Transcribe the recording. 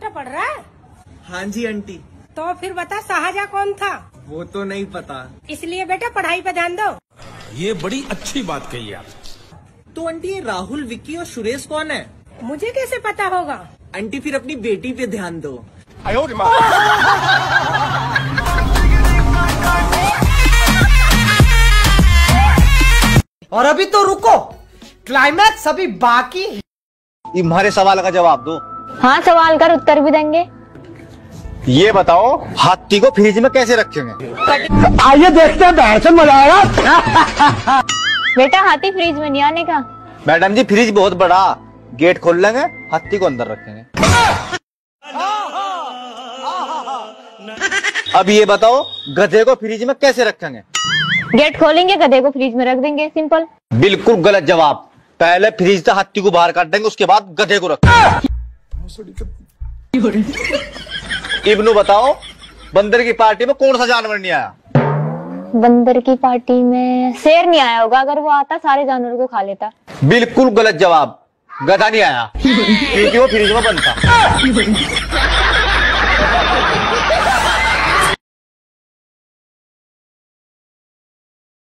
पढ़ रहा है? हाँ जी आंटी। तो फिर बता शाहजहां कौन था? वो तो नहीं पता। इसलिए बेटा पढ़ाई पे ध्यान दो। ये बड़ी अच्छी बात कही आप। तो आंटी ये राहुल, विक्की और सुरेश कौन है? मुझे कैसे पता होगा? आंटी फिर अपनी बेटी पे ध्यान दो। और अभी तो रुको, क्लाइमैक्स अभी बाकी है। तुम्हारे सवाल का जवाब दो। हाँ, सवाल कर, उत्तर भी देंगे। ये बताओ, हाथी को फ्रिज में कैसे रखेंगे? आइए देखते हैं, बहस में मजा आएगा। बेटा हाथी फ्रिज में नहीं आने का। मैडम जी फ्रिज बहुत बड़ा, गेट खोल लेंगे, हाथी को अंदर रखेंगे। अब ये बताओ, गधे को फ्रिज में कैसे रखेंगे? गेट खोलेंगे, गधे को फ्रिज में रख देंगे, सिंपल। बिल्कुल गलत जवाब। पहले फ्रिज से हाथी को बाहर काट देंगे, उसके बाद गधे को रखेंगे। इब्नू बताओ, बंदर की पार्टी में कौन सा जानवर नहीं आया? बंदर की पार्टी में शेर नहीं आया होगा, अगर वो आता सारे जानवरों को खा लेता। बिल्कुल गलत जवाब, गधा नहीं आया क्योंकि वो फ्रिज में बंद था।